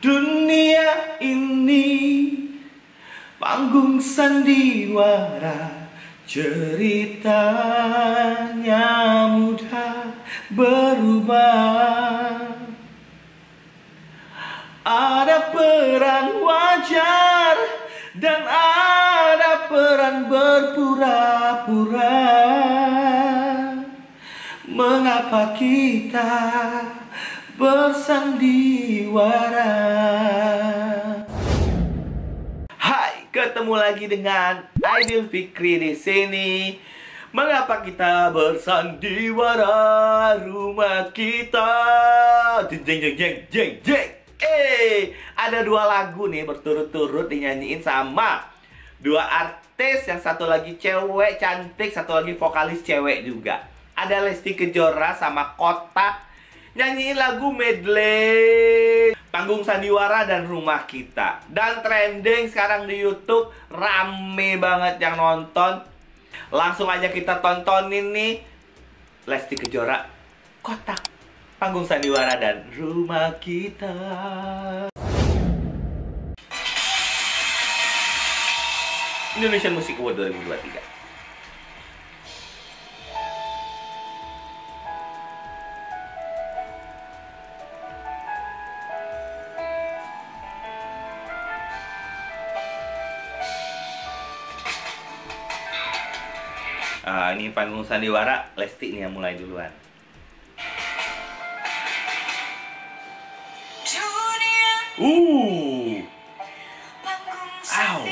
Dunia ini panggung sandiwara, ceritanya mudah berubah. Ada peran wajar dan ada peran berpura-pura. Mengapa kita bersandiwara? Hai, ketemu lagi dengan Aidil Fikri di sini. Mengapa kita bersandiwara rumah kita? Jeng jeng jeng jeng jeng. Ada dua lagu nih berturut-turut dinyanyiin sama dua artis, yang satu lagi cewek cantik, satu lagi vokalis cewek juga. Ada Lesti Kejora sama Kotak nyanyiin lagu medley Panggung Sandiwara dan Rumah Kita. Dan trending sekarang di YouTube, rame banget yang nonton. Langsung aja kita tontonin nih Lesti Kejora, Kotak, Panggung Sandiwara dan Rumah Kita. Indonesian Music Award 2023. Ini Panggung Sandiwara, Lesti nih yang mulai duluan. Au.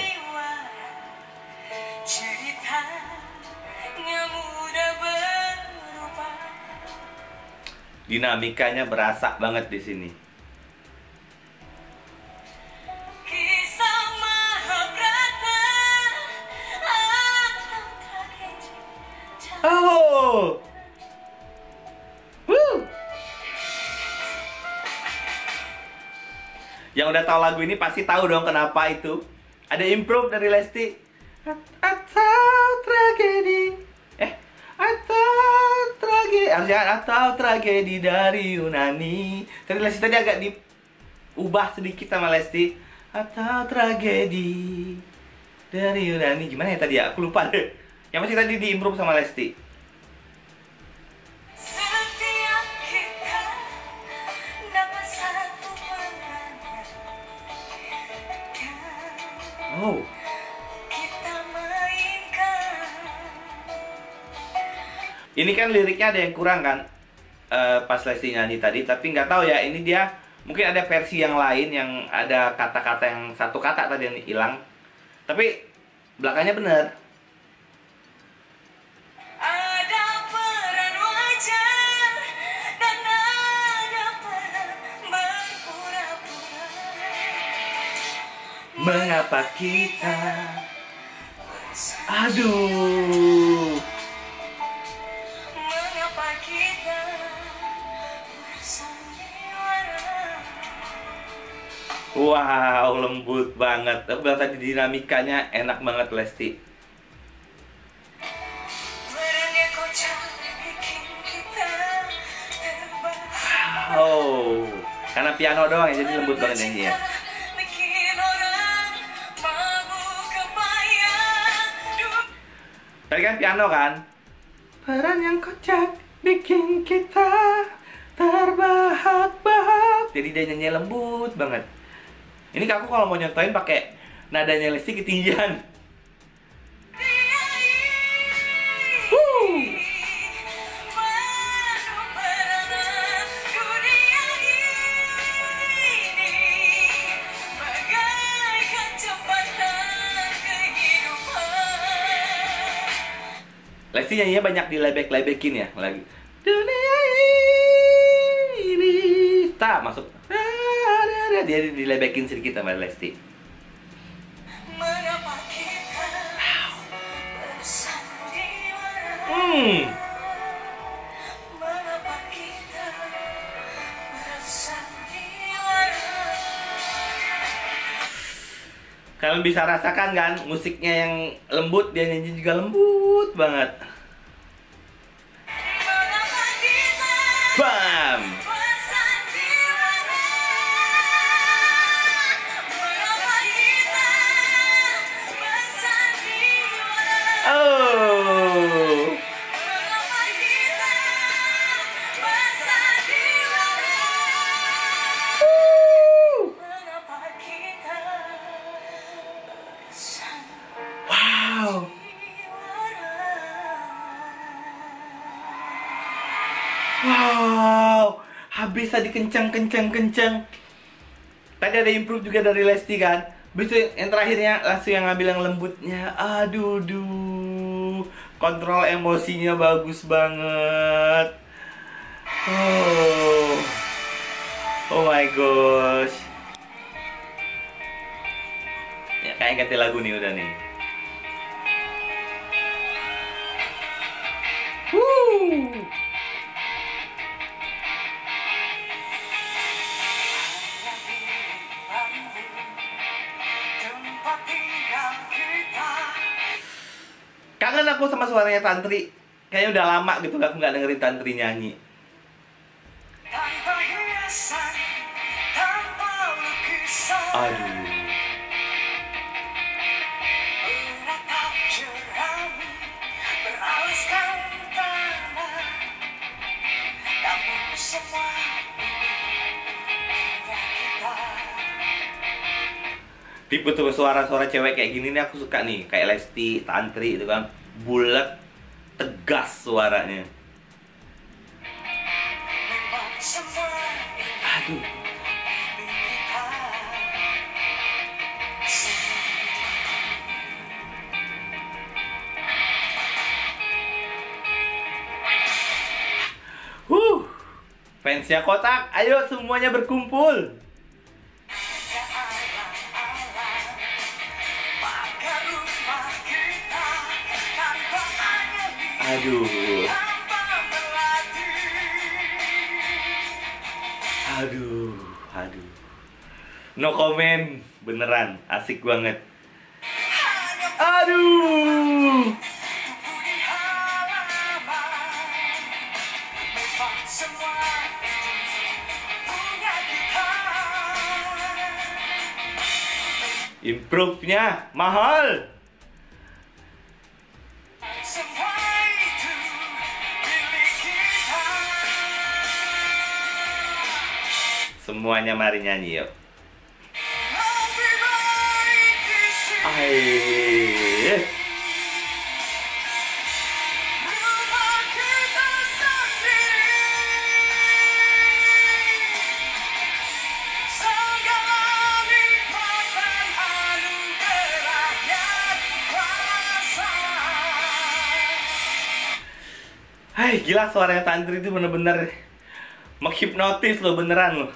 Dinamikanya berasa banget di sini. Oh. Yang udah tahu lagu ini pasti tahu dong kenapa itu. Ada improve dari Lesti. Atau tragedi. Atau tragedi. Atau tragedi dari Yunani. Tadi Lesti tadi agak diubah sedikit sama Lesti. Atau tragedi dari Yunani. Gimana ya tadi ya? Aku lupa deh. Yang masih tadi diimprove sama Lesti. Oh. Ini kan liriknya ada yang kurang kan, pas Lesti nyanyi tadi. Tapi nggak tahu ya, ini dia mungkin ada versi yang lain yang ada kata-kata yang satu kata tadi yang hilang. Tapi belakangnya bener. Mengapa kita, aduh, mengapa kita bersandiwara. Wow, lembut banget. Aku bilang tadi dinamikanya enak banget Lesti. Wow, karena piano doang ya, jadi lembut banget nyanyinya. Tadi kan piano kan? Peran yang kocak bikin kita terbahak-bahak. Jadi dia nyanyi lembut banget. Ini aku kalau mau nyontoin pakai nadanya Lesti ketinggian. Lesti nyanyinya banyak dilebek-lebekin ya lagi. Dunia ini tak masuk. Dia dilebekin sedikit sama Lesti. Mengapa kita bersandiwara? Mengapa kita bersandiwara? Kalian bisa rasakan kan musiknya yang lembut, dia nyanyi juga lembut banget. Bam. bisa dikencang. Tadi ada improve juga dari Lesti kan. Bisa yang terakhirnya langsung yang ngambil yang lembutnya. Aduh, kontrol emosinya bagus banget. Oh my gosh. Ya kayak ganti lagu nih udah nih. Kangen aku sama suaranya Tantri. Kayaknya udah lama gitu aku nggak dengerin Tantri nyanyi. Aduh. Tipe tuh suara-suara cewek kayak gini nih aku suka nih. Kayak Lesti, Tantri itu kan. Bulat, tegas suaranya. Aduh. Fansnya Kotak, ayo semuanya berkumpul. Aduh. No comment, beneran asik banget. Aduh. Improve-nya mahal. Semuanya mari nyanyi yuk. Hai, gila suaranya Tantri itu bener-bener menghipnotis loh, beneran loh.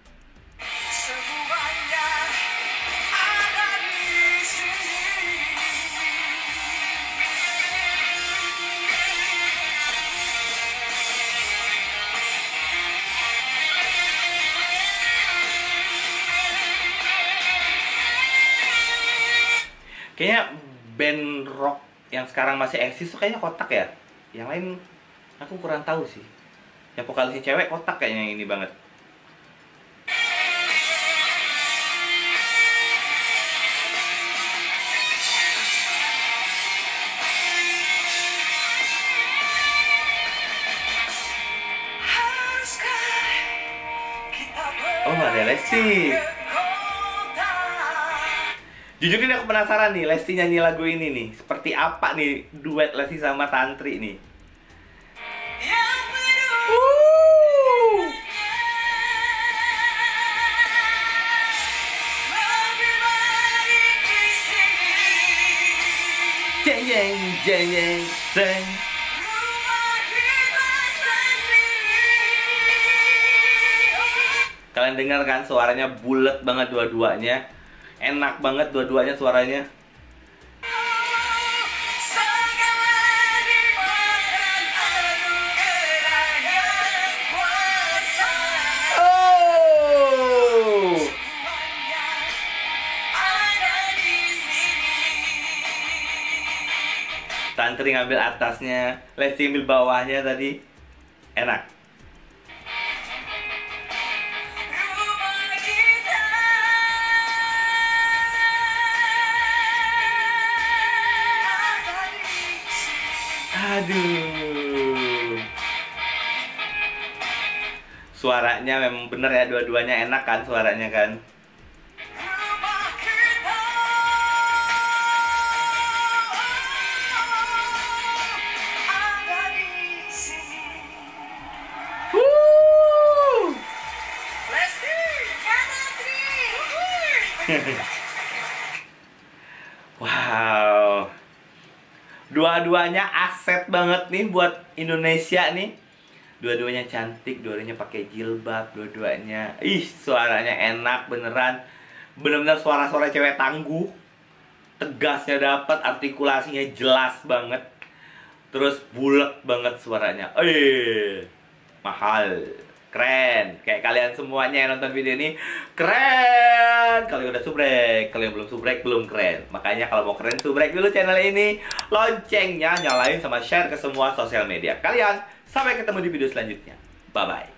Kayaknya band rock yang sekarang masih eksis tuh kayaknya Kotak ya. Yang lain aku kurang tahu sih. Yang vokalisnya cewek Kotak kayaknya yang ini banget. Oh, ada Lesti. Jujur ini aku penasaran nih, Lesti nyanyi lagu ini nih. Seperti apa nih duet Lesti sama Tantri nih. Jeng jeng jeng jeng jeng. Kalian dengar kan suaranya bulat banget dua-duanya. Enak banget dua-duanya suaranya. Tantri ngambil atasnya, Lesti ngambil bawahnya tadi. Enak. Aduh. Suaranya memang bener ya, dua-duanya enak kan suaranya kan. Wow. Dua-duanya aset banget nih buat Indonesia nih. Dua-duanya cantik, dua-duanya pakai jilbab, dua-duanya. Ih, suaranya enak beneran. Bener-bener suara-suara cewek tangguh. Tegasnya dapat, artikulasinya jelas banget. Terus bulat banget suaranya. Mahal. Keren. Kayak kalian semuanya yang nonton video ini keren. Kalau udah subrek, kalau yang belum subrek belum keren. Makanya kalau mau keren subrek dulu channel ini. Loncengnya nyalain sama share ke semua sosial media kalian. Sampai ketemu di video selanjutnya. Bye bye.